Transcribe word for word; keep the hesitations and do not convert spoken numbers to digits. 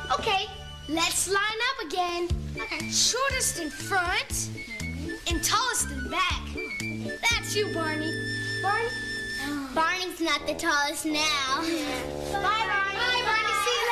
Okay, let's line up again. Okay. Shortest in front and tallest in back. That's you, Barney. Barney? Barney's not the tallest now. Yeah. Bye, Barney. Bye, Barney. See you